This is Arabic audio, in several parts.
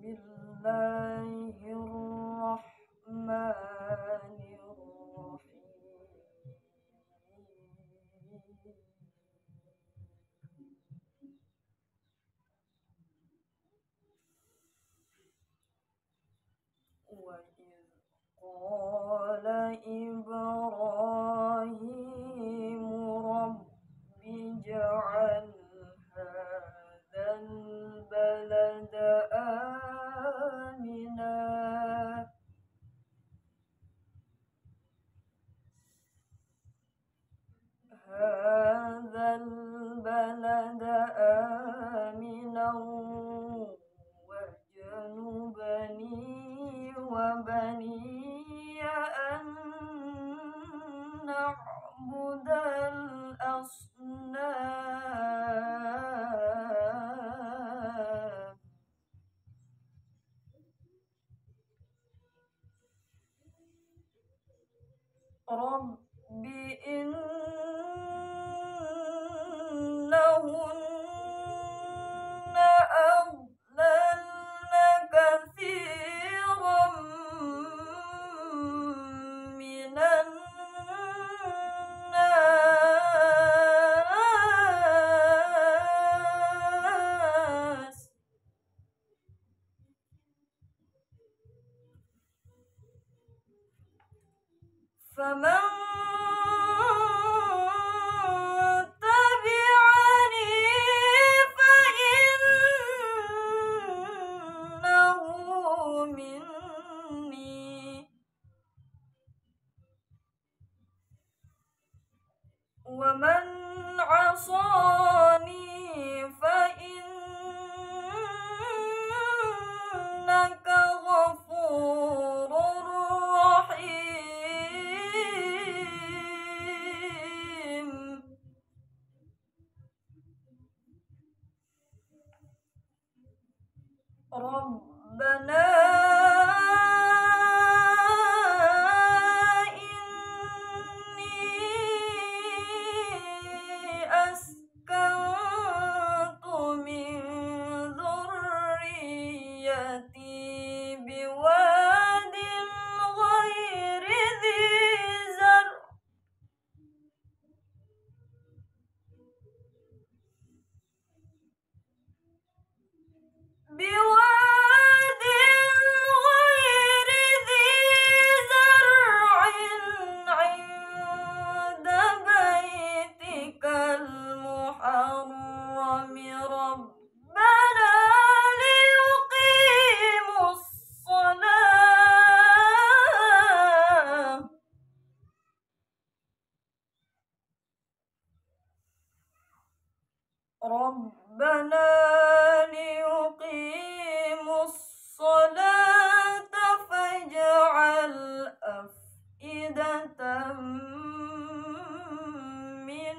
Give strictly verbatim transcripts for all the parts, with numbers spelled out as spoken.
بسم الله الرحمن الرحيم. وإذ قال إبراهيم رب اجعل هذا البلد آمنا هذا البلد آمنا واجنبني وبني أن نعبد الأصنام رب إنهن أضللن كثيرا من الناس فمن تبعني فإنه مني ومن عصاني فإنك غفور رحيم. ربنا أسكنت من ذريتي بواد غير ذي زرع بواد غير ذي زرع عند بيتك المحرم ربنا ليقيموا الصلاة ربنا ليقيموا الصلاة فاجعل أفئدة من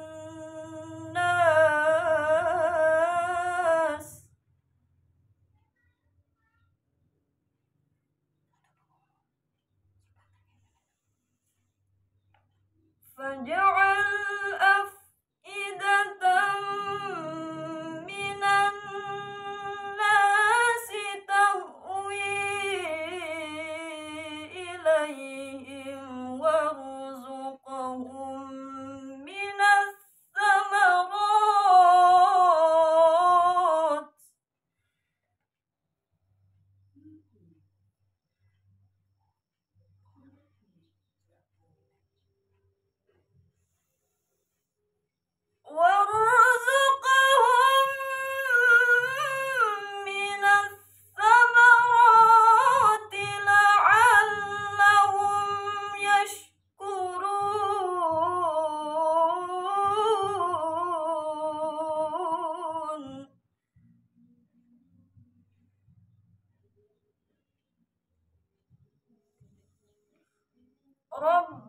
الناس فاجعل أفئدة من الناس تهوي إليهم وارزقهم من الثمرات وارزقهم من الثمرات لعلهم يشكرون. رب